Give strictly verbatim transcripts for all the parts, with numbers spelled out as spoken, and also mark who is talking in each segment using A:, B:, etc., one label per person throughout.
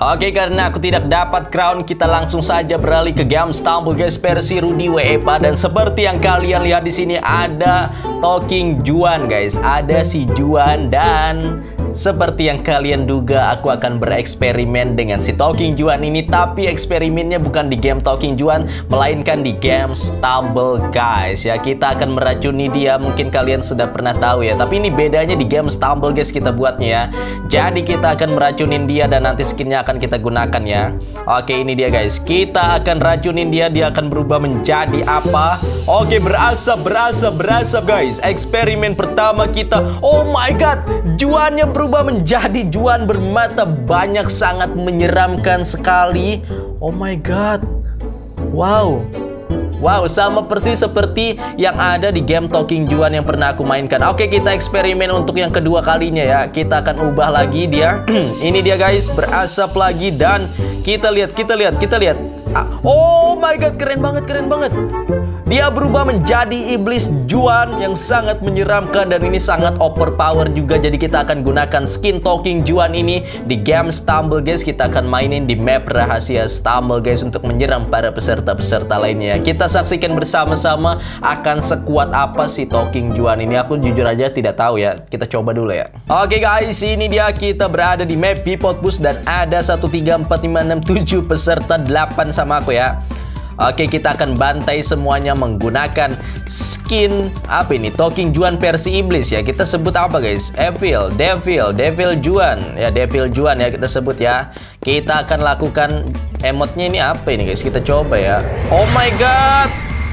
A: Oke, karena aku tidak dapat crown, kita langsung saja beralih ke game Stumble guys, versi Rudy Weepa. Dan seperti yang kalian lihat di sini ada Talking Juan guys, ada si Juan. Dan seperti yang kalian duga, aku akan bereksperimen dengan si Talking Juan ini. Tapi eksperimennya bukan di game Talking Juan, melainkan di game Stumble guys ya. Kita akan meracuni dia, mungkin kalian sudah pernah tahu ya. Tapi ini bedanya di game Stumble guys kita buatnya ya. Jadi kita akan meracunin dia dan nanti skinnya akan kita gunakan ya. Oke, ini dia guys, kita akan racunin dia. Dia akan berubah menjadi apa? Oke, berasap, berasap, berasap guys. Eksperimen pertama kita. Oh my god, Juannya berubah menjadi Juan bermata banyak, sangat menyeramkan sekali. Oh my god. Wow. Wow, sama persis seperti yang ada di game Talking Juan yang pernah aku mainkan. Oke, kita eksperimen untuk yang kedua kalinya ya. Kita akan ubah lagi dia. Ini dia guys, berasap lagi. Dan kita lihat, kita lihat, kita lihat. Oh my god, keren banget, keren banget. Dia berubah menjadi iblis Juan yang sangat menyeramkan. Dan ini sangat overpower juga. Jadi kita akan gunakan skin Talking Juan ini di game Stumble guys. Kita akan mainin di map rahasia Stumble guys untuk menyerang para peserta-peserta lainnya. Kita saksikan bersama-sama akan sekuat apa si Talking Juan ini. Aku jujur aja tidak tahu ya. Kita coba dulu ya. Oke guys, ini dia, kita berada di map Pipot Bus. Dan ada satu, tiga, empat, lima, enam, tujuh peserta, delapan sama aku ya. Oke, kita akan bantai semuanya menggunakan skin apa ini? Talking Juan versi iblis ya. Kita sebut apa guys? Evil, Devil, Devil Juan ya, Devil Juan ya kita sebut ya. Kita akan lakukan emotnya ini apa ini guys? Kita coba ya. Oh my god,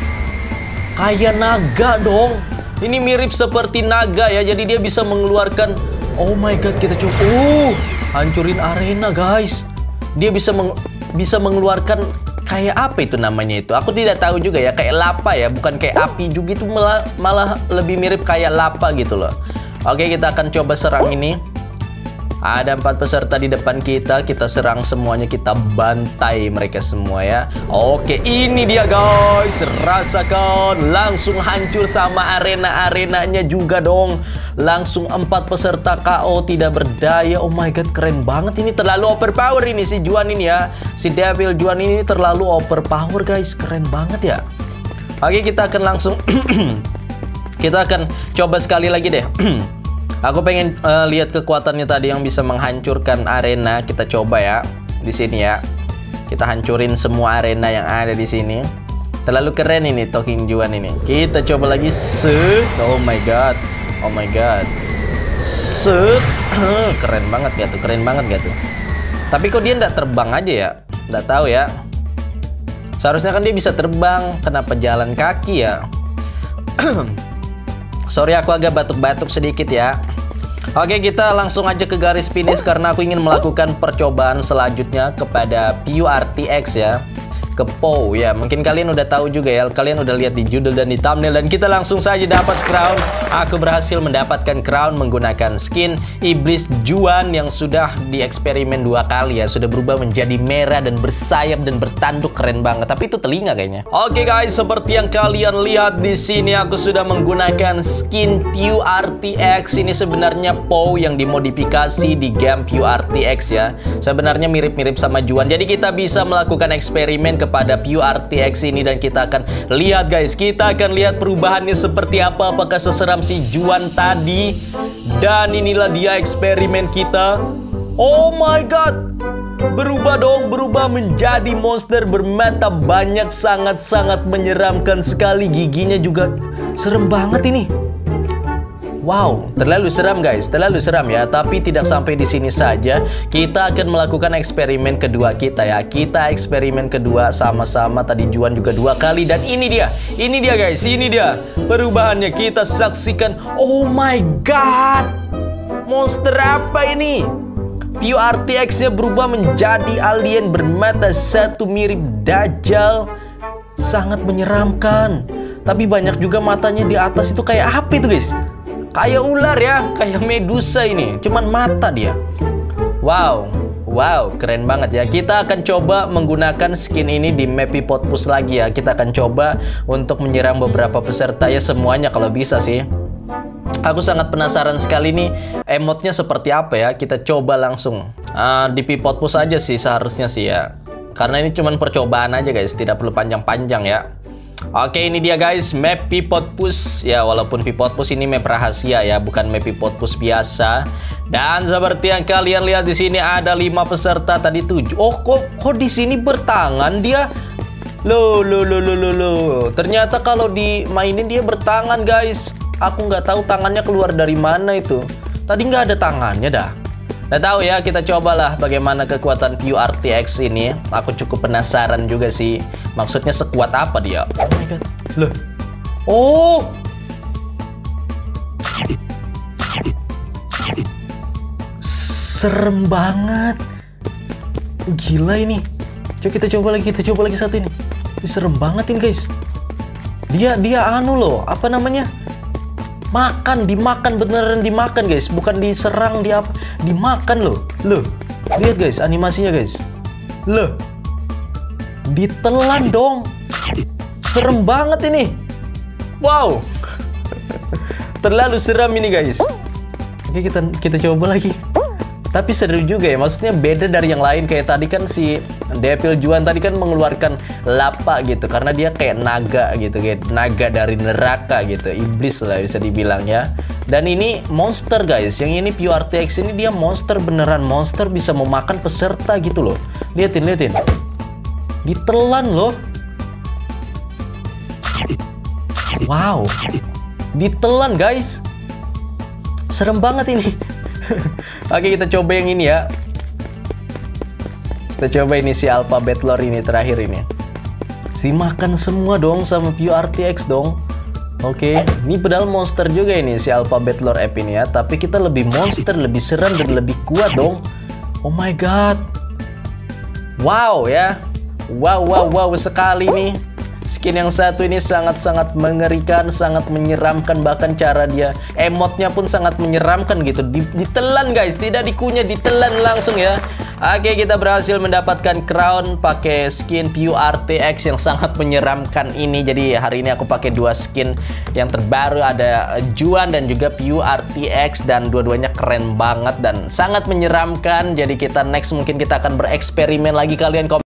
A: kayak naga dong. Ini mirip seperti naga ya. Jadi dia bisa mengeluarkan. Oh my god, kita coba. Uh, hancurin arena guys. Dia bisa meng bisa mengeluarkan. Kayak apa itu namanya itu? Aku tidak tahu juga ya. Kayak lava ya, bukan kayak api juga itu, malah, malah lebih mirip kayak lava gitu loh. Oke, kita akan coba serang ini. Ada empat peserta di depan kita. Kita serang semuanya, kita bantai mereka semua ya. Oke, ini dia guys. Rasakan, langsung hancur sama arena-arenanya juga dong. Langsung empat peserta K O, tidak berdaya. Oh my god, keren banget. Ini terlalu overpower ini si Juan ini ya. Si Devil Juan ini terlalu overpower guys. Keren banget ya. Oke, kita akan langsung kita akan coba sekali lagi deh. Aku pengen uh, lihat kekuatannya tadi yang bisa menghancurkan arena. Kita coba ya di sini ya. Kita hancurin semua arena yang ada di sini. Terlalu keren ini Talking Juan ini. Kita coba lagi. Set. Oh my god. Oh my god. Set. Keren banget gak tuh? Keren banget gak tuh? Tapi kok dia nggak terbang aja ya? Nggak tahu ya. Seharusnya kan dia bisa terbang. Kenapa jalan kaki ya? Sorry, aku agak batuk-batuk sedikit ya. Oke, kita langsung aja ke garis finish karena aku ingin melakukan percobaan selanjutnya kepada P U R T X ya. Ke P O W ya. Mungkin kalian udah tahu juga ya. Kalian udah lihat di judul dan di thumbnail. Dan kita langsung saja dapat crown. Aku berhasil mendapatkan crown menggunakan skin iblis Juan yang sudah dieksperimen dua kali ya. Sudah berubah menjadi merah dan bersayap dan bertanduk, keren banget. Tapi itu telinga kayaknya. Oke guys, seperti yang kalian lihat di sini aku sudah menggunakan skin P U R T X. Ini sebenarnya P O W yang dimodifikasi di game P U R T X ya. Sebenarnya mirip-mirip sama Juan. Jadi kita bisa melakukan eksperimen ke pada P U R T X ini dan kita akan lihat guys, kita akan lihat perubahannya seperti apa, apakah seseram si Juan tadi. Dan inilah dia eksperimen kita. Oh my god, berubah dong, berubah menjadi monster bermata banyak, sangat-sangat menyeramkan sekali. Giginya juga serem banget ini. Wow, terlalu seram guys, terlalu seram ya. Tapi tidak sampai di sini saja. Kita akan melakukan eksperimen kedua kita ya. Kita eksperimen kedua sama-sama. Tadi Juan juga dua kali. Dan ini dia, ini dia guys, ini dia perubahannya. Kita saksikan. Oh my god, monster apa ini? P U R T X-nya berubah menjadi alien bermata satu mirip Dajjal. Sangat menyeramkan. Tapi banyak juga matanya di atas itu. Kayak apa itu guys? Kayak ular ya, kayak Medusa ini. Cuman mata dia. Wow, wow, keren banget ya. Kita akan coba menggunakan skin ini di map Pipot Bus lagi ya. Kita akan coba untuk menyerang beberapa peserta ya, semuanya kalau bisa sih. Aku sangat penasaran sekali nih emotnya seperti apa ya. Kita coba langsung. uh, di pivot push aja sih seharusnya sih ya. Karena ini cuman percobaan aja guys, tidak perlu panjang-panjang ya. Oke, ini dia guys, map pivot push ya. Walaupun pivot push ini map rahasia ya, bukan map pivot push biasa. Dan seperti yang kalian lihat di sini ada lima peserta tadi tujuh. Oh, kok kok di sini bertangan dia? Loh, loh, loh, loh, loh, loh. Ternyata kalau dimainin dia bertangan guys. Aku nggak tahu tangannya keluar dari mana itu. Tadi nggak ada tangannya dah. Nggak tahu ya, kita cobalah bagaimana kekuatan P U R T X ini. Aku cukup penasaran juga sih. Maksudnya sekuat apa dia? Oh my god. Loh. Oh. Serem banget. Gila ini. Coba kita coba lagi, kita coba lagi satu ini. Ini serem banget ini guys. Dia dia anu loh, apa namanya? Makan, dimakan, beneran dimakan guys, bukan diserang, dia apa, dimakan loh. Loh, lihat guys animasinya guys. Loh, ditelan dong. Serem banget ini. Wow. Terlalu seram ini guys. Oke, kita kita coba lagi. Tapi seru juga ya, maksudnya beda dari yang lain. Kayak tadi kan si Devil Juan tadi kan mengeluarkan lapa gitu, karena dia kayak naga gitu, kayak naga dari neraka gitu, iblis lah bisa dibilang ya. Dan ini monster guys, yang ini P U R T X ini dia monster, beneran monster, bisa memakan peserta gitu loh. Liatin, liatin, ditelan loh. Wow, ditelan guys, serem banget ini. Oke, kita coba yang ini ya. Kita coba ini si Alpha Battlelor ini terakhir ini. Si makan semua dong sama P U R T X dong. Oke, ini padahal monster juga ini si Alpha Battlelor app ini ya. Tapi kita lebih monster, lebih seram dan lebih kuat dong. Oh my god. Wow ya. Wow, wow, wow sekali nih. Skin yang satu ini sangat-sangat mengerikan, sangat menyeramkan, bahkan cara dia emotnya pun sangat menyeramkan gitu. Ditelan guys, tidak dikunyah, ditelan langsung ya. Oke, kita berhasil mendapatkan crown pakai skin P U R T X yang sangat menyeramkan ini. Jadi hari ini aku pakai dua skin yang terbaru, ada Juan dan juga P U R T X, dan dua-duanya keren banget dan sangat menyeramkan. Jadi kita next mungkin kita akan bereksperimen lagi, kalian komen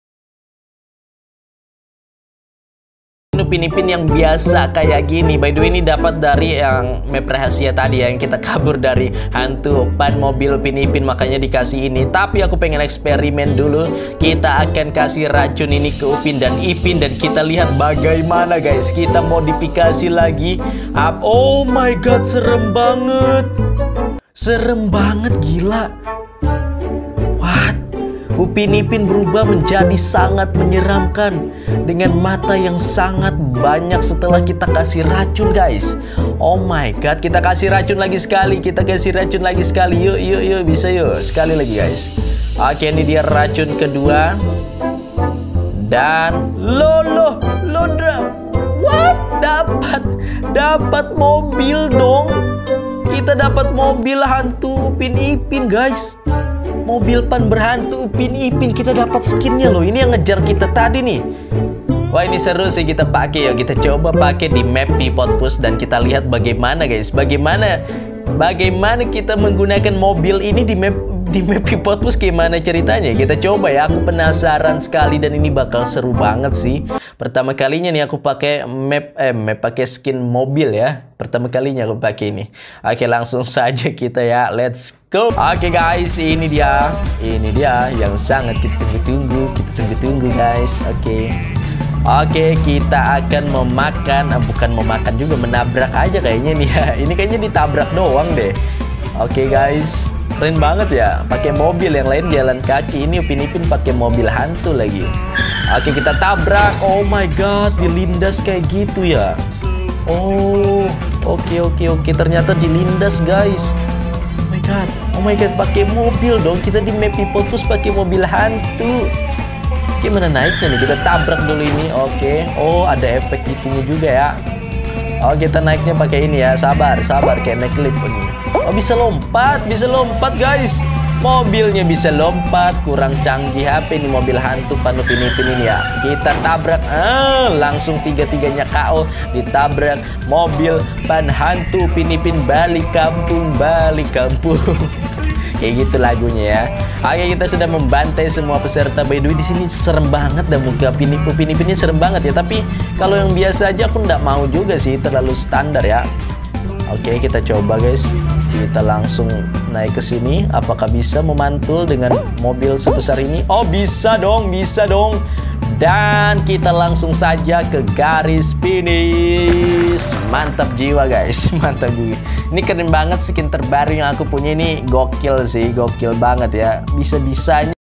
A: Upin Ipin yang biasa kayak gini. By the way, ini dapat dari yang map rahasia tadi ya, yang kita kabur dari hantu ban mobil Upin Ipin, makanya dikasih ini. Tapi aku pengen eksperimen dulu. Kita akan kasih racun ini ke Upin dan Ipin, dan kita lihat bagaimana guys. Kita modifikasi lagi. Oh my god, serem banget. Serem banget, gila. What? Upin Ipin berubah menjadi sangat menyeramkan dengan mata yang sangat banyak setelah kita kasih racun guys. Oh my god, kita kasih racun lagi sekali, kita kasih racun lagi sekali. Yuk, yuk, yuk, bisa yuk. Sekali lagi guys. Oke, ini dia racun kedua. Dan lolo, lodra. What? Dapat, dapat mobil dong. Kita dapat mobil hantu Upin Ipin guys. Mobil pan berhantu Upin Ipin, kita dapat skinnya loh. Ini yang ngejar kita tadi nih. Wah, ini seru sih, kita pakai ya. Kita coba pakai di map pivot push dan kita lihat bagaimana guys. Bagaimana bagaimana kita menggunakan mobil ini di map di map pivot push, gimana ceritanya? Kita coba ya. Aku penasaran sekali dan ini bakal seru banget sih. Pertama kalinya nih aku pakai map eh map pakai skin mobil ya. Pertama kalinya aku pakai ini. Oke, langsung saja kita ya. Let's go. Oke guys, ini dia. Ini dia yang sangat kita tunggu-tunggu. Kita tunggu-tunggu guys. Oke. Oke, kita akan memakan, bukan memakan juga, menabrak aja kayaknya nih ya. Ini kayaknya ditabrak doang deh. Oke guys, keren banget ya. Pakai mobil, yang lain jalan kaki. Ini Upin Ipin pakai mobil hantu lagi. Oke, kita tabrak. Oh my god, dilindas kayak gitu ya. Oh, oke oke oke. Ternyata dilindas guys. Oh my god, oh my god, pakai mobil dong. Kita di map pivot push pakai mobil hantu. Gimana naiknya nih? Kita tabrak dulu ini. Oke. Oh, ada efek gitunya juga ya. Oh, kita naiknya pakai ini ya. Sabar, sabar, kayak naik lift ini. Oh, bisa lompat, bisa lompat guys. Mobilnya bisa lompat. Kurang canggih H P ini mobil hantu pan Upin Ipin ini ya. Kita tabrak, ah, langsung tiga-tiganya K O. Ditabrak mobil pan hantu Upin Ipin. Balik kampung, balik kampung. Kayak gitu lagunya ya. Oke, kita sudah membantai semua peserta. By the way, di sini serem banget dah muka Upin Ipin serem banget ya. Tapi kalau yang biasa aja aku nggak mau juga sih, terlalu standar ya. Oke, kita coba guys. Kita langsung naik ke sini. Apakah bisa memantul dengan mobil sebesar ini? Oh, bisa dong, bisa dong. Dan kita langsung saja ke garis finish. Mantap jiwa guys, mantap gue. Ini keren banget skin terbaru yang aku punya ini. Gokil sih, gokil banget ya. Bisa-bisanya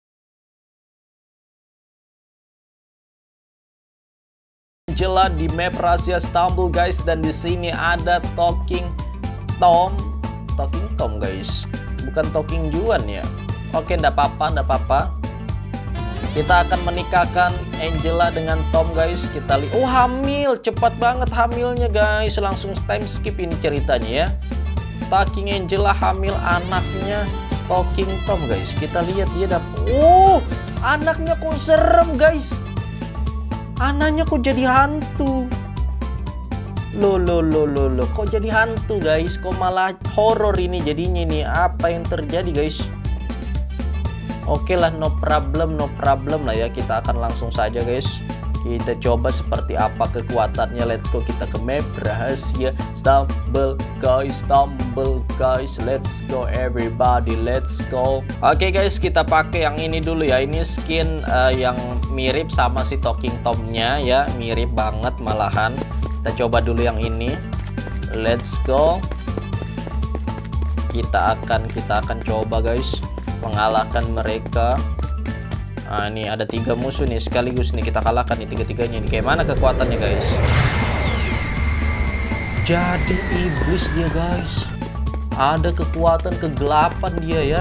A: Angela di map rahasia Stumble guys, dan di sini ada Talking Tom, Talking Tom guys, bukan Talking Juan ya. Oke, ndak apa-apa, ndak apa-apa. Kita akan menikahkan Angela dengan Tom guys. Kita lihat, oh hamil, cepat banget hamilnya guys. Langsung time skip ini ceritanya ya. Talking Angela hamil anaknya Talking Tom guys. Kita lihat dia dapat, oh anaknya kok serem guys. Anaknya kok jadi hantu. Loh, loh, loh, loh, loh. Kok jadi hantu, guys? Kok malah horor ini jadinya nih? Apa yang terjadi, guys? Oke lah, no problem, no problem lah ya. Kita akan langsung saja, guys. Kita coba seperti apa kekuatannya. Let's go, kita ke map rahasia Stumble guys, Stumble guys. Let's go everybody, let's go. Oke guys, kita pakai yang ini dulu ya. Ini skin uh, yang mirip sama si Talking Tom-nya ya. Mirip banget malahan. Kita coba dulu yang ini. Let's go. Kita akan kita akan coba guys mengalahkan mereka. Nah, ini ada tiga musuh nih sekaligus nih, kita kalahkan nih tiga-tiganya nih. Kayak mana kekuatannya guys? Jadi iblis dia guys. Ada kekuatan kegelapan dia ya.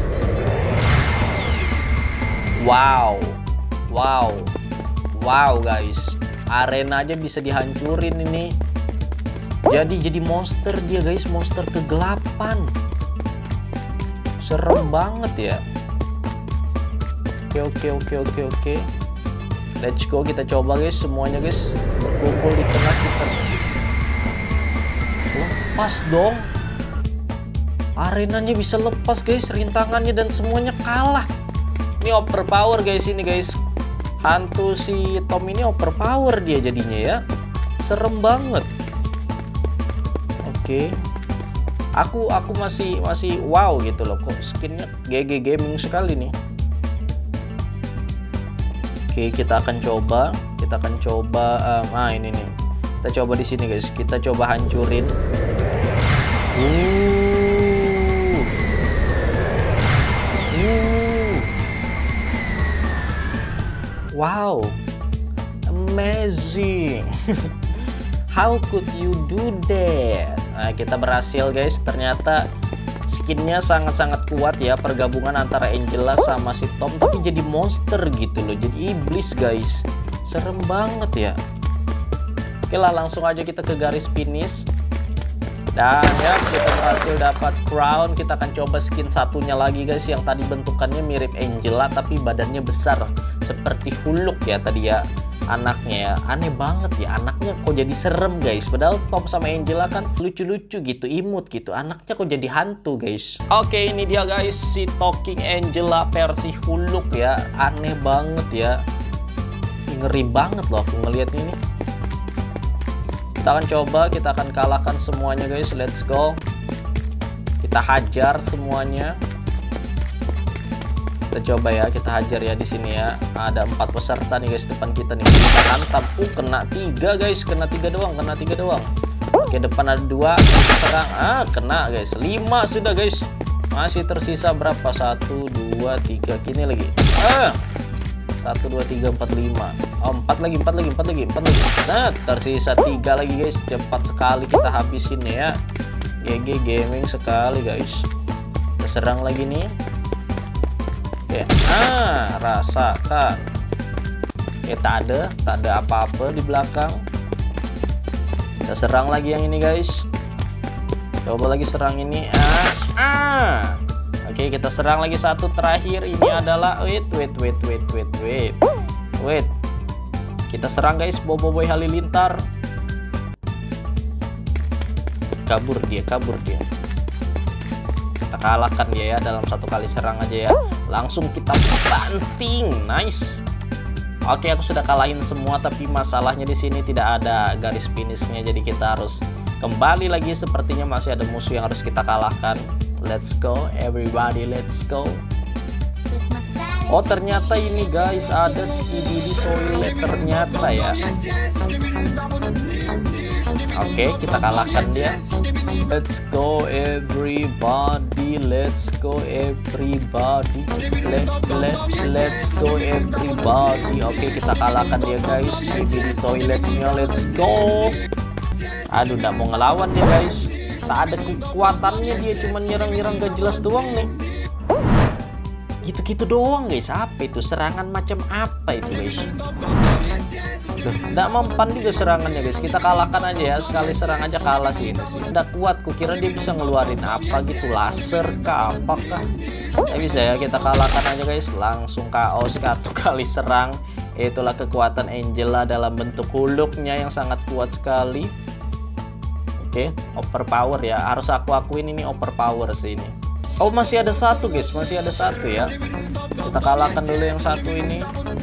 A: Wow. Wow. Wow guys. Arena aja bisa dihancurin ini. Jadi jadi monster dia guys, monster kegelapan. Serem banget ya. Oke oke oke oke oke. Let's go, kita coba guys semuanya guys. Berkumpul di tengah kita. Lepas dong. Arenanya bisa lepas guys, rintangannya dan semuanya kalah. Ini overpower guys ini guys. Hantu si Tom ini overpower dia jadinya ya. Serem banget. Oke. Aku aku masih masih wow gitu loh, kok skinnya G G gaming sekali nih. Oke, kita akan coba, kita akan coba, um, ah ini nih, kita coba di sini guys, kita coba hancurin. Uh, uh, wow, amazing. How could you do that? Nah, kita berhasil guys, ternyata skinnya sangat-sangat kuat ya, pergabungan antara Angela sama si Tom, tapi jadi monster gitu loh, jadi iblis guys. Serem banget ya. Oke lah, langsung aja kita ke garis finish. Dan ya, kita berhasil dapat crown. Kita akan coba skin satunya lagi guys, yang tadi bentukannya mirip Angela tapi badannya besar seperti Hulk ya tadi ya. Anaknya ya, aneh banget ya, anaknya kok jadi serem guys. Padahal Tom sama Angela kan lucu-lucu gitu, imut gitu, anaknya kok jadi hantu guys. Oke, ini dia guys, si Talking Angela versi Hulk ya. Aneh banget ya, ngeri banget loh aku ngeliat ini. Kita akan coba, kita akan kalahkan semuanya guys. Let's go, kita hajar semuanya. Kita coba ya, kita hajar ya di sini ya. Ada empat peserta nih guys depan kita nih. Kita hantam. Uh, kena tiga guys, kena tiga doang, kena tiga doang. Oke, depan ada dua. Kita serang. Ah, kena guys. Lima sudah guys. Masih tersisa berapa? Satu, dua, tiga. Kini lagi. Ah, satu, dua, tiga, empat, lima. Oh, empat lagi, empat lagi, empat lagi, empat lagi. Nah, tersisa tiga lagi guys. Cepat sekali kita habisin ya. G G gaming sekali guys. Kita serang lagi nih. Oke, ah, rasakan. Oke, tak ada, tak ada apa-apa di belakang. Kita serang lagi yang ini guys. Coba lagi serang ini. Ah, ah. Oke, kita serang lagi satu terakhir. Ini adalah wait, wait, wait, wait, wait, wait, wait. Kita serang guys, Boboiboy Halilintar. Kabur dia, kabur dia. Kita kita kalahkan dia ya dalam satu kali serang aja ya. Langsung kita banting, nice. Oke, aku sudah kalahin semua, tapi masalahnya di sini tidak ada garis finishnya, jadi kita harus kembali lagi. Sepertinya masih ada musuh yang harus kita kalahkan. Let's go, everybody, let's go. Oh, ternyata ini guys ada Skibidi Toilet ternyata ya. Oke, kita kalahkan dia. Let's go everybody, let's go everybody, let, let, let's go everybody. Oke, kita kalahkan dia guys, Skibidi Toiletnya, let's go. Aduh, nggak mau ngelawan dia guys. Tak ada kekuatannya, dia cuma nyerang-nyerang gak jelas doang nih. Gitu-gitu doang guys. Apa itu? Serangan macam apa itu guys? Nggak mempan juga serangannya guys. Kita kalahkan aja ya. Sekali serang aja kalah sih ini sih. Nggak kuat. Kukira dia bisa ngeluarin apa gitu. Laser kah? Apakah? Ya bisa ya. Kita kalahkan aja guys. Langsung K O satu kali serang. Itulah kekuatan Angela dalam bentuk huluknya yang sangat kuat sekali. Oke, overpower ya. Harus aku akuin ini overpower sih ini. Oh, masih ada satu guys, masih ada satu ya. Kita kalahkan dulu yang satu ini.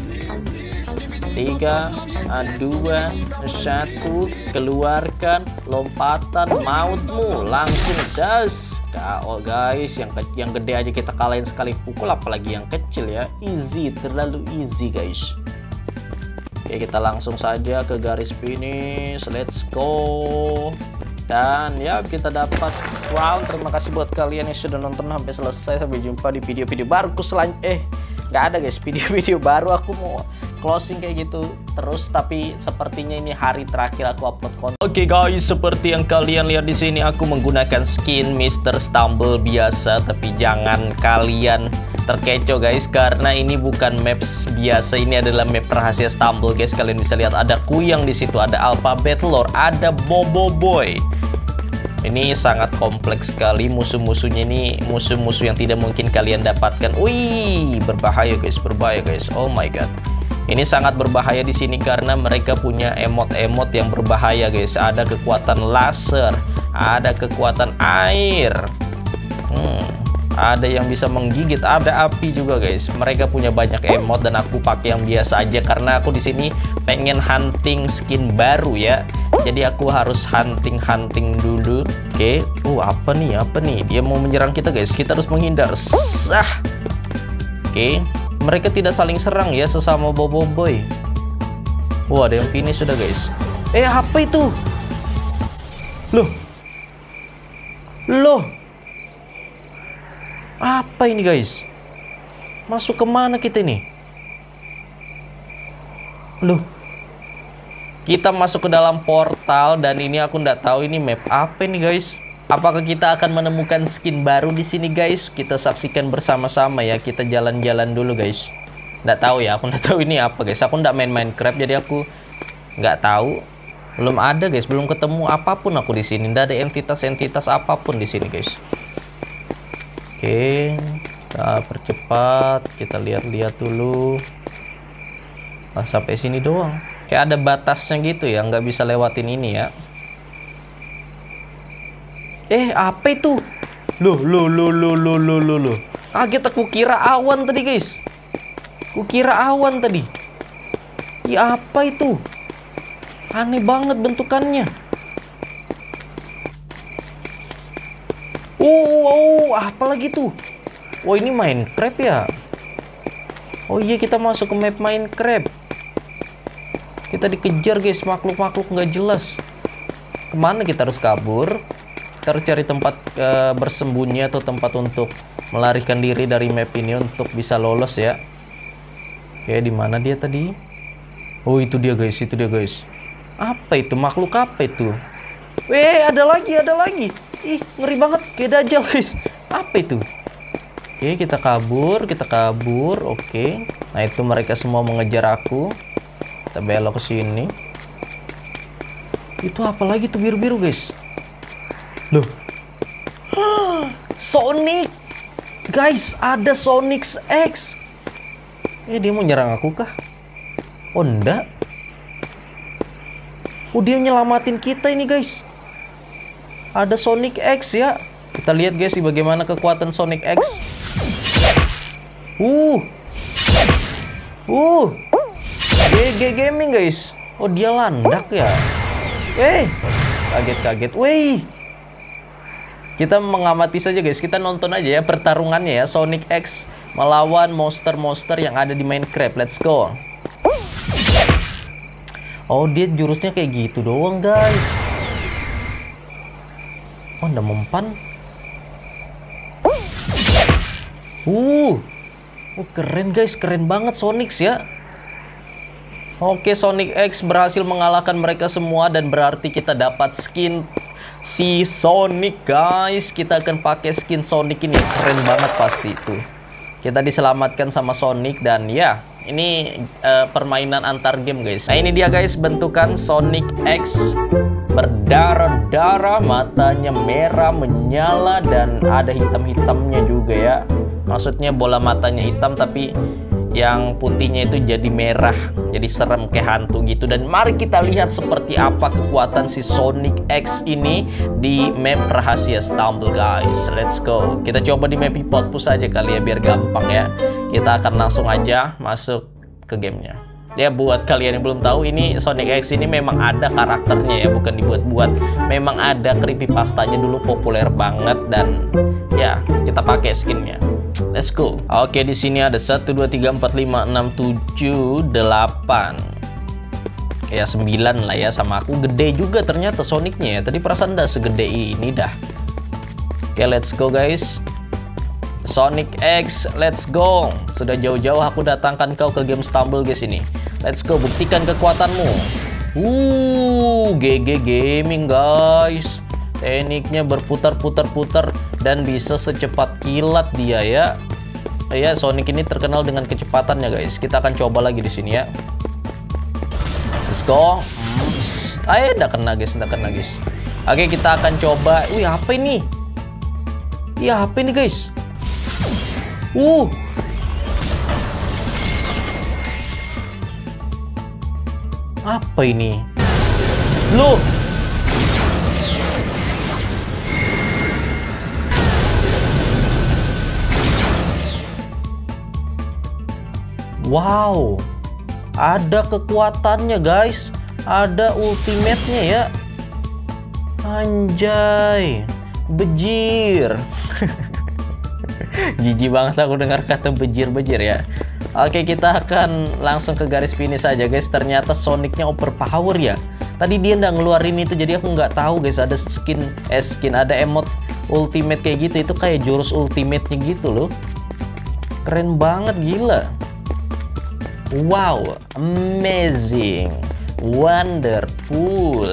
A: Tiga, dua, satu, keluarkan lompatan mautmu, langsung das K O guys. Yang yang gede aja kita kalahin sekali pukul, apalagi yang kecil ya. Easy, terlalu easy guys. Oke, kita langsung saja ke garis finish. Let's go. Dan ya, kita dapat crown. Terima kasih buat kalian yang sudah nonton sampai selesai. Sampai jumpa di video-video baruku selanjutnya. Eh, nggak ada guys video-video baru. Aku mau closing kayak gitu terus, tapi sepertinya ini hari terakhir aku upload konten. Oke okay guys, seperti yang kalian lihat di sini, aku menggunakan skin mister Stumble biasa. Tapi jangan kalian terkecoh guys, karena ini bukan maps biasa, ini adalah map rahasia Stumble guys. Kalian bisa lihat ada Kuyang di situ, ada Alphabet Lord, ada Bobo Boy. Ini sangat kompleks sekali musuh-musuhnya, ini musuh-musuh yang tidak mungkin kalian dapatkan. Wih, berbahaya guys, berbahaya guys. Oh my god. Ini sangat berbahaya di sini karena mereka punya emot-emot yang berbahaya guys. Ada kekuatan laser, ada kekuatan air. Hmm. Ada yang bisa menggigit, ada api juga guys. Mereka punya banyak emot dan aku pakai yang biasa aja karena aku di sini pengen hunting skin baru ya. Jadi aku harus hunting-hunting dulu. Oke, okay. Uh, apa nih? Apa nih? Dia mau menyerang kita guys. Kita harus menghindar. Sah. Oke, okay. Mereka tidak saling serang ya sesama Bobo Boy. Wah, ada yang finish sudah guys. Eh, apa itu? Loh. Loh. Apa ini guys? Masuk kemana kita ini? Loh, kita masuk ke dalam portal dan ini aku nggak tahu ini map apa ini guys. Apakah kita akan menemukan skin baru di sini guys? Kita saksikan bersama-sama ya. Kita jalan-jalan dulu guys. Nggak tahu ya, aku nggak tahu ini apa guys. Aku nggak main Minecraft jadi aku nggak tahu. Belum ada guys, belum ketemu apapun aku di sini. Nggak ada entitas-entitas apapun di sini guys. Oke, kita percepat, kita lihat-lihat dulu. Nah, sampai sini doang. Kayak ada batasnya gitu ya, nggak bisa lewatin ini ya. Eh, apa itu? Loh, loh, loh, loh, loh, loh, loh, loh. Kaget aku, kira awan tadi guys. Kukira awan tadi. Ya apa itu? Aneh banget bentukannya. Oh, oh, apa lagi tuh? Oh, ini Minecraft ya? Oh iya, kita masuk ke map Minecraft. Kita dikejar guys, makhluk-makhluk nggak jelas. Kemana kita harus kabur? Kita harus cari tempat uh, bersembunyi atau tempat untuk melarikan diri dari map ini untuk bisa lolos ya. Oke, di mana dia tadi? Oh, itu dia guys, itu dia guys. Apa itu? Makhluk apa itu? Weh, ada lagi, ada lagi. Ih, ngeri banget, kayak Dajjal guys. Apa itu? Oke, kita kabur, kita kabur. Oke. Nah, itu mereka semua mengejar aku. Kita belok ke sini. Itu apa lagi tuh biru-biru guys? Loh. Sonic. Guys, ada Sonic X. Eh, dia mau nyerang aku kah? Oh, enggak. Oh, dia nyelamatin kita ini guys. Ada Sonic X ya. Kita lihat guys bagaimana kekuatan Sonic X. Uh. Uh. G G Gaming guys. Oh, dia landak ya. Eh, kaget-kaget. Wih. Kita mengamati saja guys. Kita nonton aja ya pertarungannya ya. Sonic X melawan monster-monster yang ada di Minecraft. Let's go. Oh, dia jurusnya kayak gitu doang guys. Oh, ada mempan. Uh. Oh, keren guys. Keren banget Sonic ya. Oke, Sonic X berhasil mengalahkan mereka semua dan berarti kita dapat skin si Sonic guys. Kita akan pakai skin Sonic ini, keren banget pasti itu. Kita diselamatkan sama Sonic dan ya, ini uh, permainan antar game guys. Nah, ini dia guys bentukan Sonic X. Berdarah-darah, matanya merah menyala dan ada hitam-hitamnya juga ya. Maksudnya bola matanya hitam tapi yang putihnya itu jadi merah, jadi serem kayak hantu gitu. Dan mari kita lihat seperti apa kekuatan si Sonic X ini di map rahasia Stumble guys. Let's go. Kita coba di map Hipotpus aja kali ya biar gampang ya. Kita akan langsung aja masuk ke gamenya. Ya, buat kalian yang belum tahu, ini Sonic X ini memang ada karakternya ya, bukan dibuat-buat. Memang ada creepypastanya dulu, populer banget dan ya kita pakai skinnya. Let's go. Oke, di sini ada satu, dua, tiga, empat, lima, enam, tujuh, delapan. Ya sembilan lah ya sama aku. Gede juga ternyata Sonicnya ya. Tadi perasaan dah segede ini dah. Oke, let's go guys. Sonic X, let's go. Sudah jauh-jauh aku datangkan kau ke game Stumble guys ini. Let's go, buktikan kekuatanmu. Uh, G G Gaming guys. Tekniknya berputar-putar-putar dan bisa secepat kilat dia ya. Ya, Sonic ini terkenal dengan kecepatannya guys. Kita akan coba lagi di sini ya. Let's go. Hmm. Ayo, nggak kena guys, nggak kena guys. Oke, kita akan coba. Wih, apa ini? Iya, apa ini guys? Uh. Apa ini? Loh. Wow, ada kekuatannya guys, ada ultimate-nya ya. Anjay, bejir. Jijik banget aku dengar kata bejir-bejir ya. Oke, kita akan langsung ke garis finish saja guys. Ternyata Sonicnya overpower ya. Tadi dia nggak ngeluarin itu, jadi aku nggak tahu guys ada skin, eh skin ada emote ultimate kayak gitu. Itu kayak jurus ultimate-nya gitu loh. Keren banget, gila. Wow, amazing, wonderful.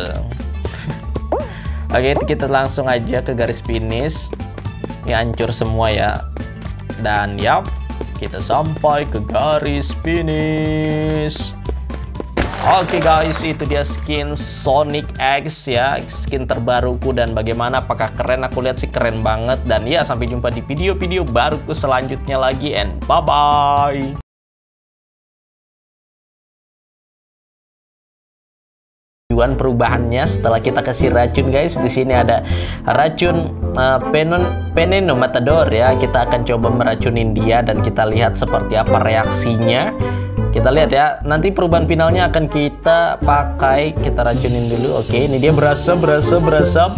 A: Oke, kita langsung aja ke garis finish. Ini hancur semua ya. Dan yap, kita sampai ke garis finish. Oke guys, itu dia skin Sonic X ya, skin terbaruku. Dan bagaimana, apakah keren? Aku lihat sih keren banget. Dan ya, sampai jumpa di video-video baruku selanjutnya lagi. And bye-bye. Perubahannya setelah kita kasih racun guys. Di sini ada racun uh, penon veneno matador ya. Kita akan coba meracunin dia dan kita lihat seperti apa reaksinya. Kita lihat ya. Nanti perubahan finalnya akan kita pakai. Kita racunin dulu. Oke, ini dia berasap berasap berasap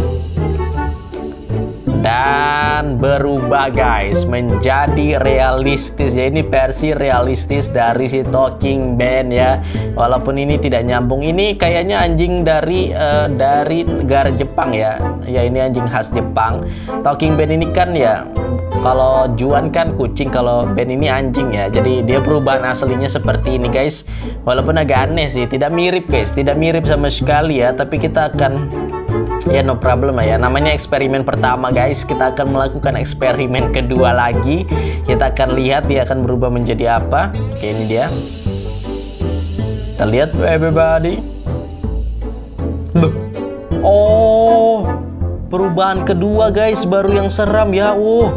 A: dan berubah guys menjadi realistis ya. Ini versi realistis dari si Talking Ben ya. Walaupun ini tidak nyambung. Ini kayaknya anjing dari uh, dari negara Jepang ya. Ya, ini anjing khas Jepang. Talking Ben ini kan ya, kalau Juan kan kucing, kalau Ben ini anjing ya. Jadi dia perubahan aslinya seperti ini guys. Walaupun agak aneh sih, tidak mirip guys, tidak mirip sama sekali ya. Tapi kita akan, ya no problem lah ya. Namanya eksperimen pertama guys. Kita akan melakukan eksperimen kedua lagi. Kita akan lihat dia akan berubah menjadi apa. Oke, ini dia. Kita lihat everybody. Loh. Oh, perubahan kedua guys, baru yang seram ya. Uh.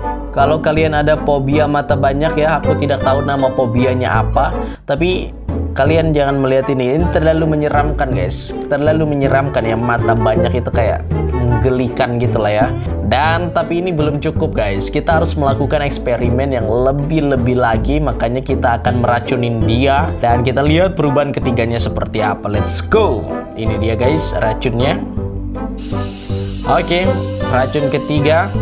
A: Kalau kalian ada fobia mata banyak ya, aku tidak tahu nama fobianya apa. Tapi Kalian jangan melihat ini, ini terlalu menyeramkan guys, terlalu menyeramkan ya, mata banyak itu kayak menggelikan gitu lah ya. Dan tapi ini belum cukup guys, kita harus melakukan eksperimen yang lebih-lebih lagi, makanya kita akan meracunin dia dan kita lihat perubahan ketiganya seperti apa. Let's go. Ini dia guys racunnya. Oke, racun ketiga.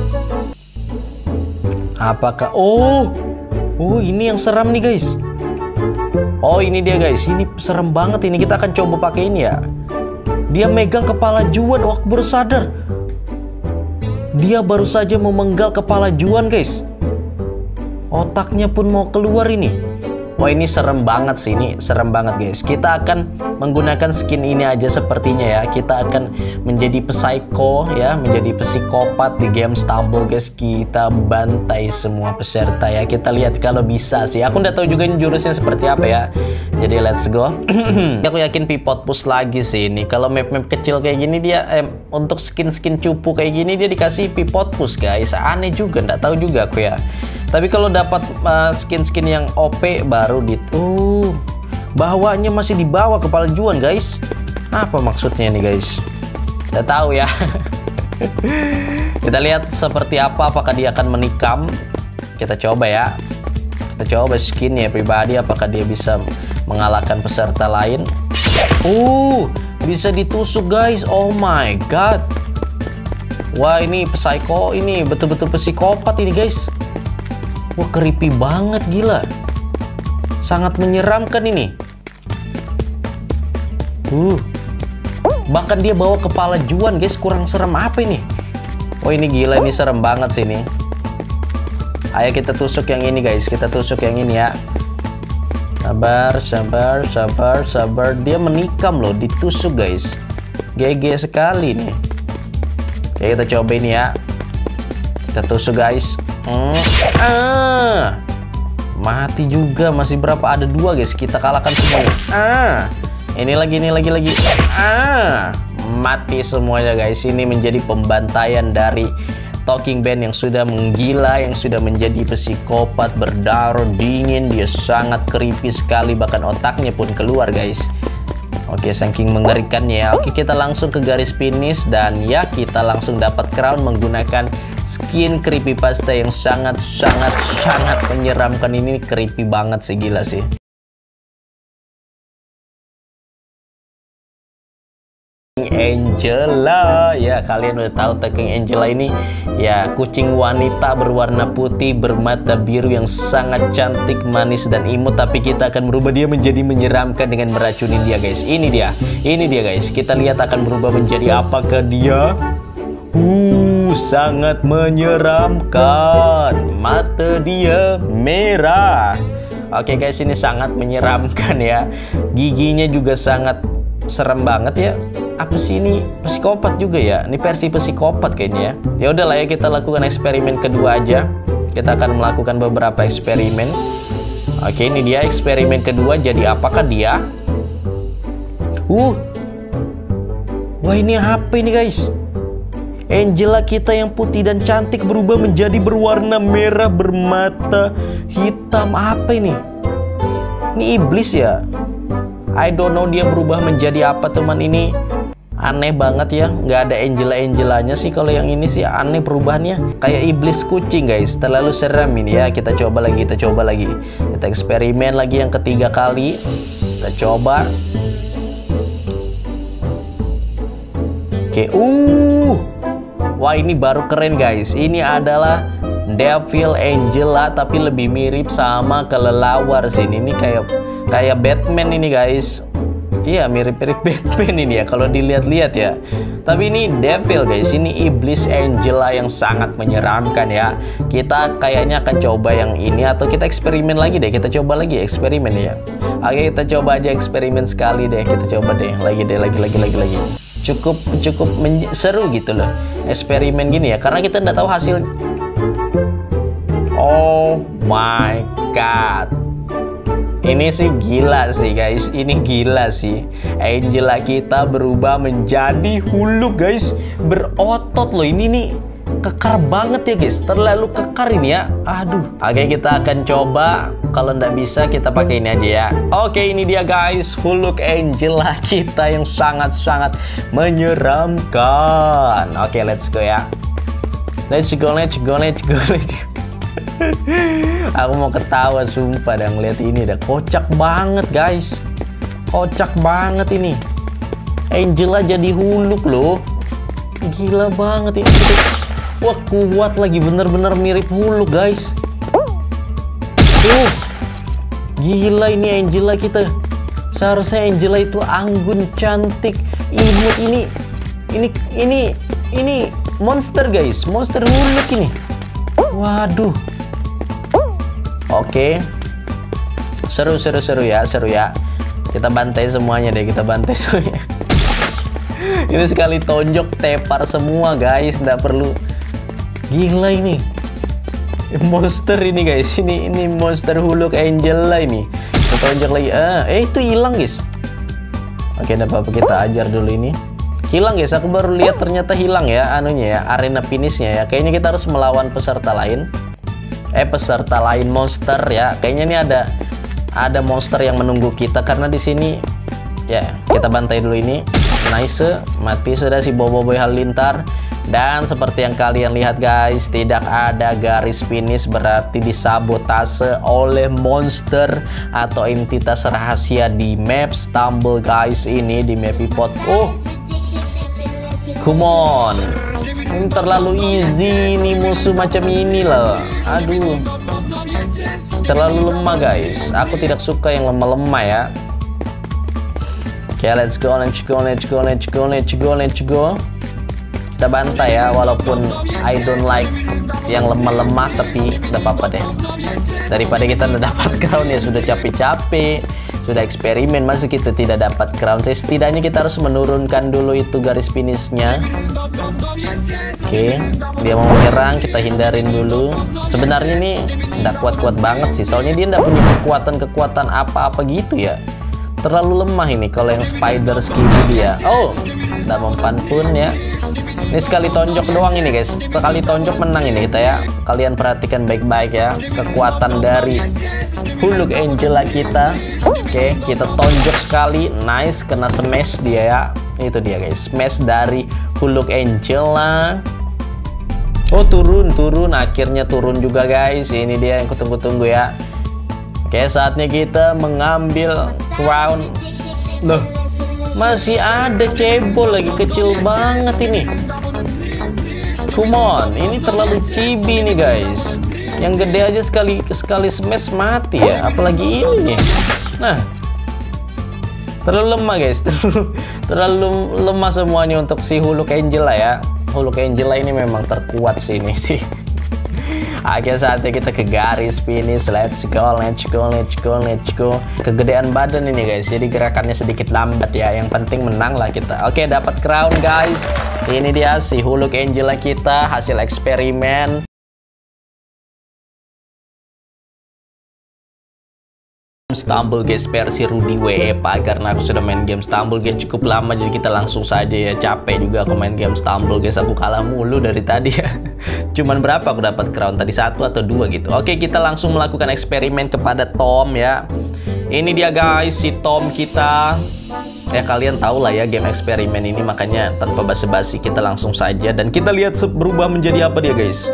A: Apakah oh oh ini yang seram nih guys. Oh ini dia guys, ini serem banget ini, kita akan coba pakai ini ya. Dia megang kepala Juan, oh aku baru sadar. Dia baru saja memenggal kepala Juan guys. Otaknya pun mau keluar ini. Wah ini serem banget sih, ini serem banget guys. Kita akan menggunakan skin ini aja sepertinya ya. Kita akan menjadi psycho ya, menjadi psikopat di game Stumble guys. Kita bantai semua peserta ya. Kita lihat kalau bisa sih. Aku udah tahu juga ini jurusnya seperti apa ya. Jadi let's go. Aku yakin pivot push lagi sih ini. Kalau map-map kecil kayak gini dia eh, untuk skin-skin cupu kayak gini dia dikasih pivot push guys. Aneh juga, nggak tahu juga aku ya. Tapi kalau dapat skin-skin uh, yang O P baru di uh, bawahnya masih di bawah kepala Juan guys. Apa maksudnya nih guys? Kita tahu ya. Kita lihat seperti apa, apakah dia akan menikam. Kita coba ya. Kita coba skinnya pribadi, apakah dia bisa mengalahkan peserta lain. Uh, bisa ditusuk guys. Oh my god. Wah ini psycho, ini betul-betul psikopat ini guys. Wah creepy banget gila. Sangat menyeramkan ini. Uh. Bahkan dia bawa kepala Juan guys, kurang serem apa ini? Oh ini gila, ini serem banget sih ini. Ayo kita tusuk yang ini guys, kita tusuk yang ini ya. Sabar, sabar, sabar, sabar. Dia menikam loh, ditusuk guys. G G sekali nih. Oke kita coba ini ya. Kita tusuk guys. Hmm. Ah, mati juga. Masih berapa? Ada dua guys. Kita kalahkan semuanya. Ah, ini lagi, ini lagi, lagi. Ah, mati semuanya guys. Ini menjadi pembantaian dari Talking Ben yang sudah menggila, yang sudah menjadi psikopat, berdarah dingin. Dia sangat creepy sekali, bahkan otaknya pun keluar guys. Oke, saking mengerikannya ya. Oke, kita langsung ke garis finish dan ya kita langsung dapat crown menggunakan skin creepypasta yang sangat sangat sangat menyeramkan. Ini creepy banget sih, gila sih. Angela ya, kalian udah tahu Talking Angela ini ya, kucing wanita berwarna putih bermata biru yang sangat cantik, manis dan imut, tapi kita akan merubah dia menjadi menyeramkan dengan meracunin dia guys. Ini dia, ini dia guys. Kita lihat akan berubah menjadi apakah dia. Uh, sangat menyeramkan. Mata dia merah. Oke guys, ini sangat menyeramkan ya. Giginya juga sangat serem banget ya. Apa sih ini, psikopat juga ya? Ini versi psikopat kayaknya ya. Ya udahlah ya, kita lakukan eksperimen kedua aja. Kita akan melakukan beberapa eksperimen. Oke, ini dia eksperimen kedua. Jadi apakah dia? Uh, wah ini apa ini guys? Angela kita yang putih dan cantik berubah menjadi berwarna merah bermata hitam. Apa ini? Ini iblis ya? I don't know dia berubah menjadi apa teman. Ini aneh banget ya, nggak ada Angela-Angelanya sih. Kalau yang ini sih aneh perubahannya, kayak iblis kucing guys, terlalu seram ini ya. Kita coba lagi, kita coba lagi, kita eksperimen lagi yang ketiga kali. Kita coba. Oke, uh, wah ini baru keren guys. Ini adalah Devil Angela tapi lebih mirip sama kelelawar sih. Ini kayak kayak Batman ini guys. Iya mirip-mirip Batman ini ya kalau dilihat-lihat ya. Tapi ini devil guys, ini iblis Angela yang sangat menyeramkan ya. Kita kayaknya akan coba yang ini atau kita eksperimen lagi deh. Kita coba lagi eksperimen ya. Oke kita coba aja eksperimen sekali deh. Kita coba deh lagi deh lagi lagi lagi lagi. Cukup cukup seru gitu loh eksperimen gini ya, karena kita nggak tahu hasil. Oh my god. Ini sih gila sih guys, ini gila sih. Angela kita berubah menjadi huluk guys, berotot loh. Ini nih kekar banget ya guys, terlalu kekar ini ya. Aduh. Oke, kita akan coba. Kalau nggak bisa kita pakai ini aja ya. Oke, ini dia guys, Hulk Angela kita yang sangat-sangat menyeramkan. Oke, let's go ya. Let's go, let's go, let's go, let's go. Aku mau ketawa sumpah dah ngeliat ini dah. Kocak banget guys. Kocak banget ini. Angela jadi Hulk loh. Gila banget ini. Wah, kuat lagi, bener-bener mirip Hulk guys. Tuh. Gila ini Angela kita. Seharusnya Angela itu anggun, cantik, imut. Ini Ini Ini Ini monster guys. Monster Hulk ini. Waduh. Oke. Seru seru seru ya, seru ya. Kita bantai semuanya deh, kita bantai semuanya. Ini sekali tonjok tepar semua guys, nggak perlu. Gila ini. Monster ini guys, ini ini monster Hulk Angela ini. Kita tonjok lagi. Ah, eh itu hilang guys. Oke, enggak apa-apa, kita ajar dulu ini. Hilang guys, aku baru lihat ternyata hilang ya anunya ya, arena finishnya ya. Kayaknya kita harus melawan peserta lain. Eh peserta lain monster ya. Kayaknya ini ada ada monster yang menunggu kita karena di sini ya. Kita bantai dulu ini. Nice, mati sudah si Boboiboy Halilintar. Dan seperti yang kalian lihat guys, tidak ada garis finish, berarti disabotase oleh monster atau entitas rahasia di map Stumble guys, ini di map Ipot. Oh, come on, ini terlalu easy nih musuh macam ini loh. Aduh, terlalu lemah guys. Aku tidak suka yang lemah-lemah ya. Oke, okay, let's go, let's go, let's go, let's go, let's go, let's go. Kita bantai ya, walaupun I don't like yang lemah-lemah, tapi udah apa-apa deh. Daripada kita udah dapat crown ya, sudah capek-capek, sudah eksperimen, masih kita tidak dapat crown. Saya setidaknya kita harus menurunkan dulu itu garis finishnya. Oke, dia mau menyerang, kita hindarin dulu. Sebenarnya ini nggak kuat-kuat banget sih, soalnya dia nggak punya kekuatan-kekuatan apa-apa gitu ya. Terlalu lemah ini kalau yang spider skill dia. Oh, nggak mempan pun ya. Ini sekali tonjok doang ini guys. Sekali tonjok menang ini kita ya. Kalian perhatikan baik-baik ya kekuatan dari Hulk Angela kita. Oke, kita tonjok sekali. Nice, kena smash dia ya. Itu dia guys, smash dari Hulk Angela. Oh, turun, turun. Akhirnya turun juga guys. Ini dia yang kutunggu-tunggu ya. Oke, saatnya kita mengambil crown. Loh, masih ada cebol lagi, kecil banget ini. Come on, ini terlalu cibi nih guys. Yang gede aja sekali sekali smash mati ya, apalagi ini nih. Nah, terlalu lemah guys, terlalu, terlalu lemah semuanya untuk si Hulk Angela ya. Hulk Angela ini memang terkuat sih ini sih. Akhirnya saatnya kita ke garis finish. Let's go, let's go, let's go, let's go. Kegedean badan ini guys, jadi gerakannya sedikit lambat ya. Yang penting menang lah kita. Oke, dapat crown guys. Ini dia si Hulk Angela kita, hasil eksperimen. Stumble guys versi Rudy W E P A, karena aku sudah main game Stumble guys cukup lama, jadi kita langsung saja ya. Capek juga aku main game Stumble guys, aku kalah mulu dari tadi ya. Cuman berapa aku dapat crown tadi, satu atau dua gitu. Oke, kita langsung melakukan eksperimen kepada Tom ya. Ini dia guys si Tom kita. Ya kalian tahu lah ya game eksperimen ini, makanya tanpa basa-basi kita langsung saja dan kita lihat berubah menjadi apa dia guys.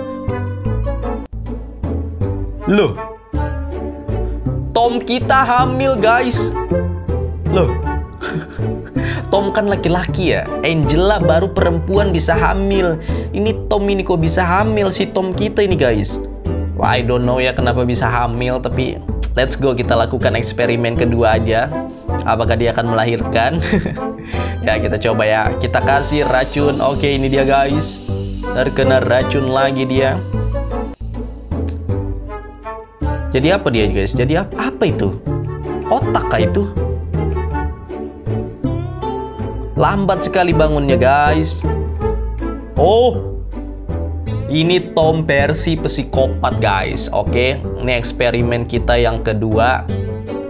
A: Loh, Tom kita hamil guys. Loh, Tom kan laki-laki ya, Angela baru perempuan bisa hamil. Ini Tom ini kok bisa hamil si Tom kita ini guys. Wah, I don't know ya kenapa bisa hamil, tapi let's go, kita lakukan eksperimen kedua aja. Apakah dia akan melahirkan? Ya kita coba ya, kita kasih racun. Oke, ini dia guys, terkena racun lagi dia. Jadi apa dia guys? Jadi apa, apa itu? Otak kah itu? Lambat sekali bangunnya guys. Oh, ini Tom versi psikopat guys. Oke, ini eksperimen kita yang kedua.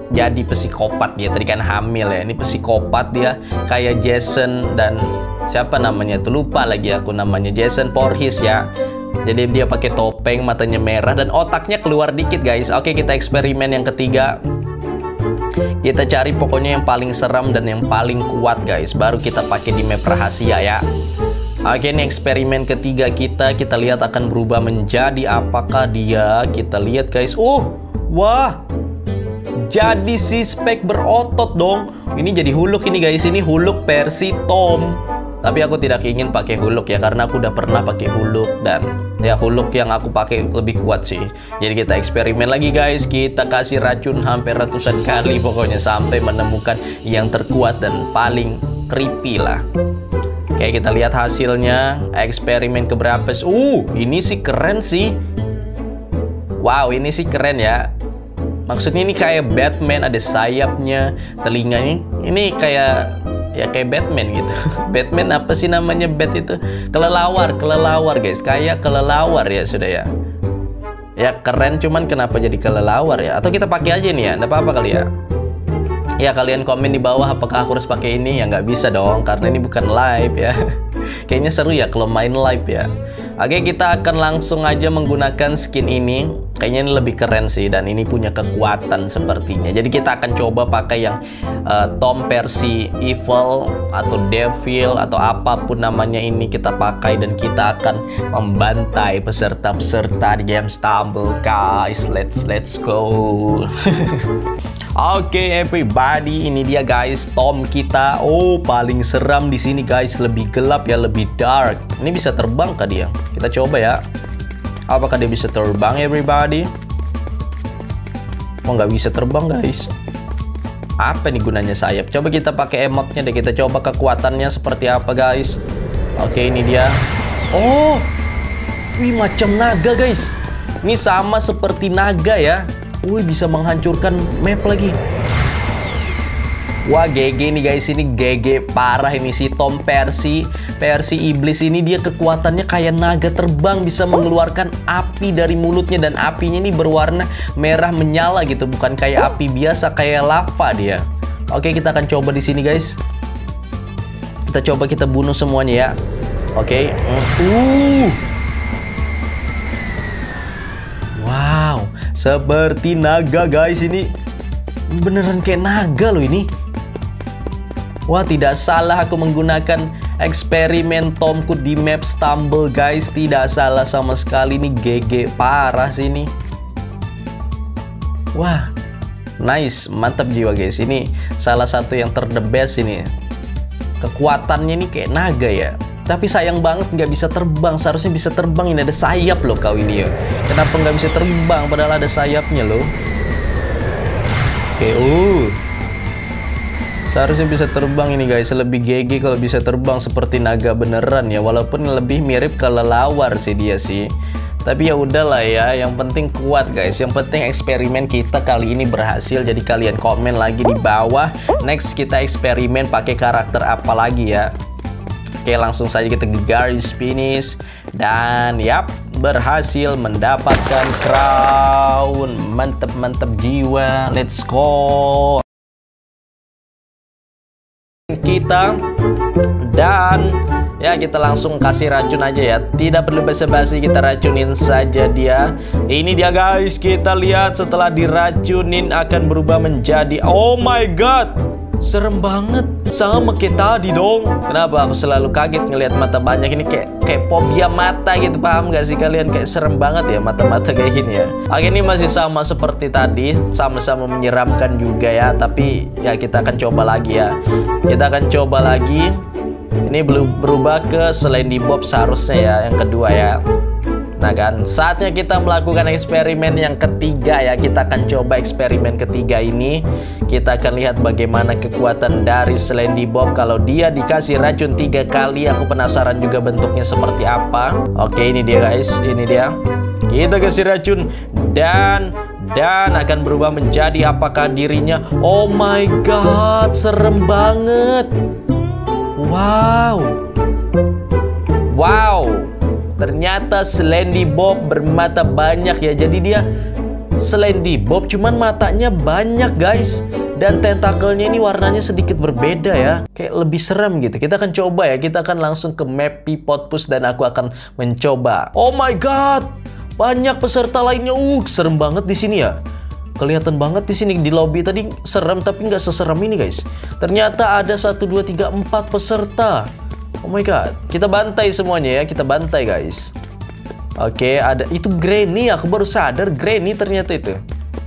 A: jadi psikopat dia. Tadi kan hamil ya. Ini psikopat dia, kayak Jason dan siapa namanya tuh, lupa lagi aku namanya, Jason Voorhees ya. Jadi dia pakai topeng, matanya merah dan otaknya keluar dikit guys. Oke, kita eksperimen yang ketiga. Kita cari pokoknya yang paling seram dan yang paling kuat guys, baru kita pakai di map rahasia ya. Oke, ini eksperimen ketiga kita. Kita lihat akan berubah menjadi apakah dia. Kita lihat guys. Oh, wah, jadi si Spek berotot dong. Ini jadi Hulk ini guys. Ini Hulk versi Tom. Tapi aku tidak ingin pakai Hulk ya, karena aku udah pernah pakai Hulk dan ya Hulk yang aku pakai lebih kuat sih. Jadi kita eksperimen lagi guys. Kita kasih racun hampir ratusan kali pokoknya sampai menemukan yang terkuat dan paling creepy lah. Oke, kita lihat hasilnya. Eksperimen keberapa? Uh, ini sih keren sih. Wow, ini sih keren ya. Maksudnya ini kayak Batman, ada sayapnya, telinganya. Ini kayak ya kayak Batman gitu. Batman apa sih namanya bat itu? Kelelawar, kelelawar guys. Kayak kelelawar ya sudah ya. Ya keren, cuman kenapa jadi kelelawar ya? Atau kita pakai aja nih ya, nggak apa-apa kali ya. Ya kalian komen di bawah apakah aku harus pakai ini. Ya nggak bisa dong, karena ini bukan live ya. Kayaknya seru ya kalau main live ya. Oke, kita akan langsung aja menggunakan skin ini. Kayaknya ini lebih keren sih, dan ini punya kekuatan sepertinya. Jadi kita akan coba pakai yang uh, Tom versi Evil atau Devil atau apapun namanya ini kita pakai, dan kita akan membantai peserta-peserta di game Stumble guys. Let's let's go. Oke okay, everybody, ini dia guys Tom kita. Oh, paling seram di sini guys, lebih gelap ya, lebih dark. Ini bisa terbang kah dia? Kita coba ya. Apakah dia bisa terbang everybody? Oh, nggak bisa terbang guys. Apa nih gunanya sayap? Coba kita pakai emotnya deh. Kita coba kekuatannya seperti apa guys. Oke, ini dia. Oh, wih, macam naga guys. Ini sama seperti naga ya. Wih, bisa menghancurkan map lagi. Wah, G G nih guys, ini G G parah ini si Tom versi versi iblis ini. Dia kekuatannya kayak naga terbang, bisa mengeluarkan api dari mulutnya, dan apinya ini berwarna merah menyala gitu, bukan kayak api biasa kayak lava dia. Oke, kita akan coba di sini guys. Kita coba kita bunuh semuanya ya. Oke. Uh. Wow, seperti naga guys ini. Beneran kayak naga loh ini. Wah, tidak salah aku menggunakan eksperimen Tomku di map Stumble guys. Tidak salah sama sekali, ini G G parah sih ini. Wah, nice, mantap jiwa guys. Ini salah satu yang ter the best ini. Kekuatannya ini kayak naga ya. Tapi sayang banget nggak bisa terbang. Seharusnya bisa terbang, ini ada sayap loh kau ini ya. Kenapa nggak bisa terbang padahal ada sayapnya loh. Oke, uh seharusnya bisa terbang ini guys. Lebih G G kalau bisa terbang seperti naga beneran ya. Walaupun lebih mirip kelelawar sih dia sih. Tapi ya udahlah ya, yang penting kuat guys. Yang penting eksperimen kita kali ini berhasil. Jadi kalian komen lagi di bawah, next kita eksperimen pakai karakter apa lagi ya. Oke, langsung saja kita ke garis finish. Dan yap, berhasil mendapatkan crown. Mantep-mantep jiwa. Let's go kita. Dan ya, kita langsung kasih racun aja ya. Tidak perlu basa-basi, kita racunin saja dia. Ini dia guys, kita lihat setelah diracunin akan berubah menjadi, oh my god, serem banget, sama kayak tadi dong. Kenapa aku selalu kaget ngelihat mata banyak ini, kayak kayak fobia mata gitu, paham gak sih kalian? Kayak serem banget ya mata-mata kayak gini ya. Oke, ini masih sama seperti tadi, sama-sama menyeramkan juga ya. Tapi ya kita akan coba lagi ya. Kita akan coba lagi. Ini belum berubah ke Slendy Bob seharusnya ya, yang kedua ya. Nah kan, saatnya kita melakukan eksperimen yang ketiga ya. Kita akan coba eksperimen ketiga ini. Kita akan lihat bagaimana kekuatan dari Slendy Bob kalau dia dikasih racun tiga kali. Aku penasaran juga bentuknya seperti apa. Oke, ini dia guys, ini dia. Kita kasih racun dan dan akan berubah menjadi apakah dirinya? Oh my god, serem banget. Wow. Wow. Ternyata Slendy Bob bermata banyak ya. Jadi dia Slendy Bob, cuman matanya banyak guys. Dan tentakelnya ini warnanya sedikit berbeda ya. Kayak lebih serem gitu. Kita akan coba ya. Kita akan langsung ke map Pipotpuss dan aku akan mencoba. Oh my god. Banyak peserta lainnya. Uh, serem banget di sini ya. Kelihatan banget di sini di lobby tadi serem, tapi nggak seserem ini guys. Ternyata ada satu, dua, tiga, empat peserta. Oh my god. Kita bantai semuanya ya. Kita bantai guys. Oke, ada itu Granny. Aku baru sadar Granny ternyata itu.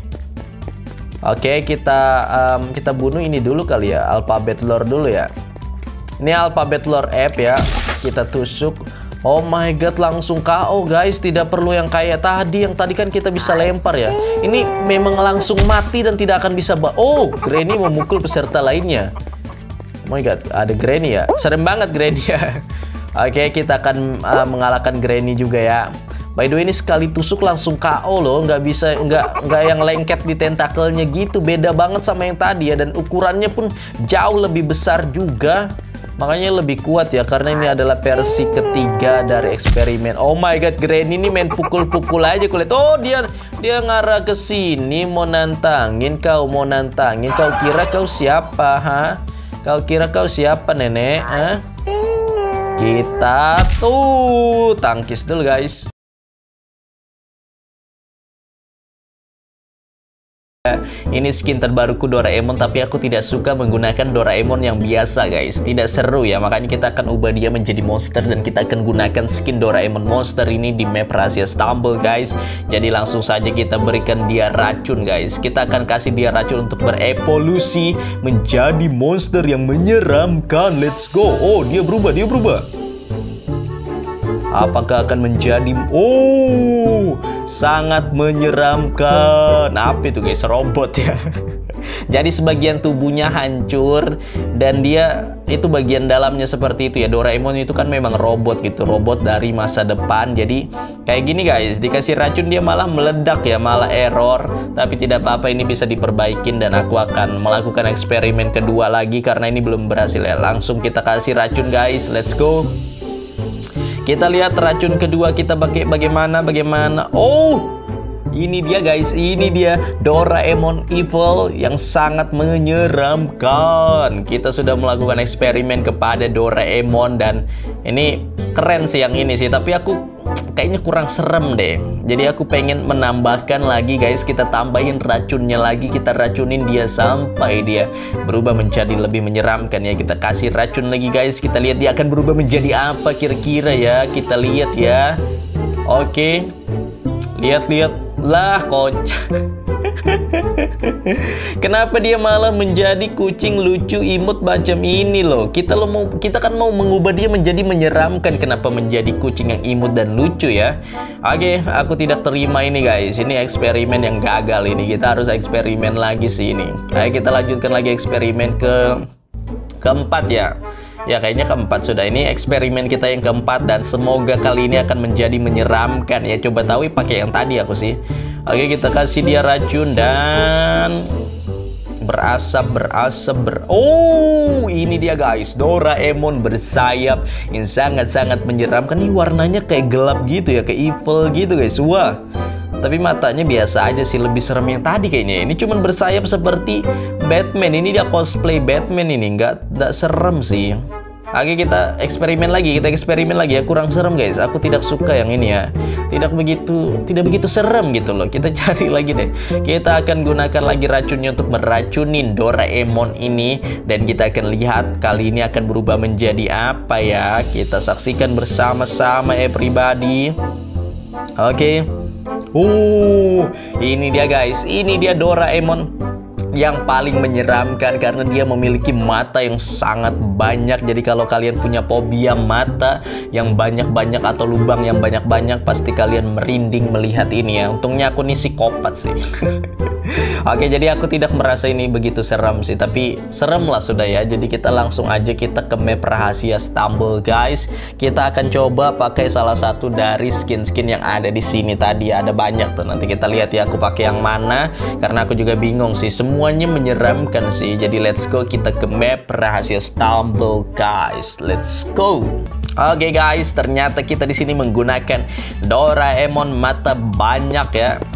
A: Oke, kita um, kita bunuh ini dulu kali ya, Alphabet Lore dulu ya. Ini Alphabet Lore app ya. Kita tusuk. Oh my god, langsung K O guys. Tidak perlu yang kayak tadi. Yang tadi kan kita bisa lempar ya. Ini memang langsung mati dan tidak akan bisa. Oh, Granny memukul peserta lainnya. Oh my god, ada Granny ya. Serem banget Granny ya. Oke, kita akan uh, mengalahkan Granny juga ya. By the way, ini sekali tusuk langsung K O loh, nggak bisa, nggak nggak yang lengket di tentakelnya gitu, beda banget sama yang tadi ya, dan ukurannya pun jauh lebih besar juga, makanya lebih kuat ya, karena ini adalah versi ketiga dari eksperimen. Oh my god, Granny ini main pukul-pukul aja kulit. Oh dia dia ngarah ke sini mau nantangin kau, mau nantangin kau kira kau siapa, ha? Kau kira kau siapa nenek? Ha? Kita tuh tangkis dulu guys. Ini skin terbaruku Doraemon, tapi aku tidak suka menggunakan Doraemon yang biasa guys. Tidak seru ya, makanya kita akan ubah dia menjadi monster dan kita akan gunakan skin Doraemon monster ini di map rahasia Stumble guys. Jadi langsung saja kita berikan dia racun guys. Kita akan kasih dia racun untuk berevolusi menjadi monster yang menyeramkan. Let's go. Oh, dia berubah, dia berubah. Apakah akan menjadi... Oh, sangat menyeramkan. Apa itu guys? Robot ya. Jadi sebagian tubuhnya hancur dan dia itu bagian dalamnya seperti itu ya. Doraemon itu kan memang robot gitu, robot dari masa depan. Jadi kayak gini guys, dikasih racun dia malah meledak ya, malah error. Tapi tidak apa-apa, ini bisa diperbaikin dan aku akan melakukan eksperimen kedua lagi karena ini belum berhasil ya. Langsung kita kasih racun guys. Let's go. Kita lihat racun kedua kita pakai bagaimana, bagaimana. Oh, ini dia guys, ini dia Doraemon Evil yang sangat menyeramkan. Kita sudah melakukan eksperimen kepada Doraemon dan ini keren sih yang ini sih. Tapi aku kayaknya kurang serem deh. Jadi aku pengen menambahkan lagi guys. Kita tambahin racunnya lagi. Kita racunin dia sampai dia berubah menjadi lebih menyeramkan ya. Kita kasih racun lagi guys. Kita lihat dia akan berubah menjadi apa kira-kira ya. Kita lihat ya. Oke. Lihat-lihat. Lah kocak. Kenapa dia malah menjadi kucing lucu imut macam ini loh? Kita lo mau kita kan mau mengubah dia menjadi menyeramkan. Kenapa menjadi kucing yang imut dan lucu ya? Oke, aku tidak terima ini guys. Ini eksperimen yang gagal ini. Kita harus eksperimen lagi sih ini. Ayo kita lanjutkan lagi eksperimen ke keempat ya. Ya kayaknya keempat sudah. Ini eksperimen kita yang keempat dan semoga kali ini akan menjadi menyeramkan ya. Coba tahu pakai yang tadi aku sih. Oke, kita kasih dia racun dan berasap, berasap, ber... Oh, ini dia guys, Doraemon bersayap yang sangat-sangat menyeramkan. Ini warnanya kayak gelap gitu ya, kayak evil gitu guys. Wah, tapi matanya biasa aja sih, lebih serem yang tadi kayaknya. Ini cuman bersayap seperti Batman. Ini dia cosplay Batman ini, nggak, nggak serem sih. Oke, kita eksperimen lagi, kita eksperimen lagi ya. Kurang serem guys, aku tidak suka yang ini ya. Tidak begitu, tidak begitu serem gitu loh. Kita cari lagi deh. Kita akan gunakan lagi racunnya untuk meracunin Doraemon ini. Dan kita akan lihat kali ini akan berubah menjadi apa ya. Kita saksikan bersama-sama everybody. Oke. Uh, ini dia guys, ini dia Doraemon yang paling menyeramkan karena dia memiliki mata yang sangat banyak. Jadi kalau kalian punya fobia mata yang banyak-banyak atau lubang yang banyak-banyak, pasti kalian merinding melihat ini ya. Untungnya aku nih psikopat sih. Oke, jadi aku tidak merasa ini begitu seram sih, tapi serem lah sudah ya. Jadi kita langsung aja kita ke map rahasia Stumble guys. Kita akan coba pakai salah satu dari skin-skin yang ada di sini tadi. Ada banyak tuh, nanti kita lihat ya aku pakai yang mana karena aku juga bingung sih. Semuanya menyeramkan sih. Jadi let's go, kita ke map rahasia Stumble guys. Let's go. Oke guys, ternyata kita di sini menggunakan Doraemon mata banyak ya.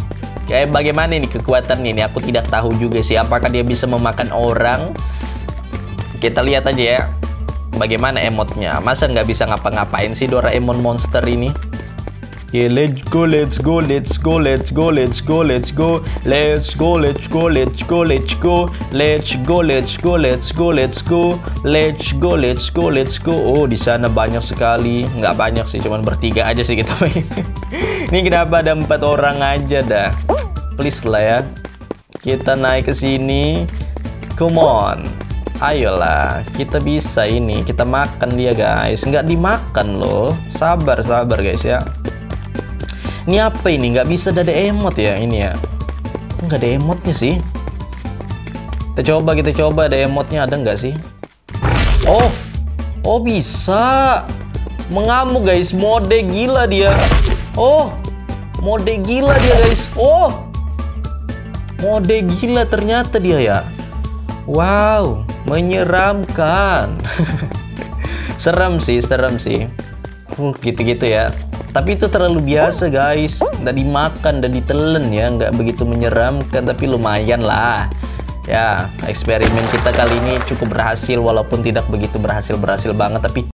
A: Kayak bagaimana nih kekuatan ini? Aku tidak tahu juga sih. Apakah dia bisa memakan orang? Kita lihat aja ya. Bagaimana emotnya? Masa nggak bisa ngapa-ngapain sih Doraemon monster ini? Yeah, let's go, let's go, let's go, let's go, let's go, let's go, let's go, let's go, let's go, let's go, let's go, let's go, let's go, let's go, let's go, let's go, let's go. Oh, di sana banyak sekali. Nggak banyak sih, cuman bertiga aja sih kita main. Ini kenapa ada empat orang aja dah? Please lah ya. Kita naik ke sini. Come on. Ayolah, kita bisa ini. Kita makan dia guys. Nggak dimakan loh. Sabar, sabar guys ya. Ini apa ini? Nggak bisa ada emot ya ini ya? Nggak ada emotnya sih. Kita coba, kita coba ada emotnya ada nggak sih? Oh, oh bisa. Mengamuk guys, mode gila dia. Oh, mode gila dia guys. Oh, mode gila ternyata dia ya. Wow, menyeramkan. Serem sih, serem sih. Uh, gitu-gitu ya. Tapi itu terlalu biasa guys. Nggak dimakan dan ditelen ya. Nggak begitu menyeramkan. Tapi lumayan lah. Ya, eksperimen kita kali ini cukup berhasil. Walaupun tidak begitu berhasil-berhasil banget. Tapi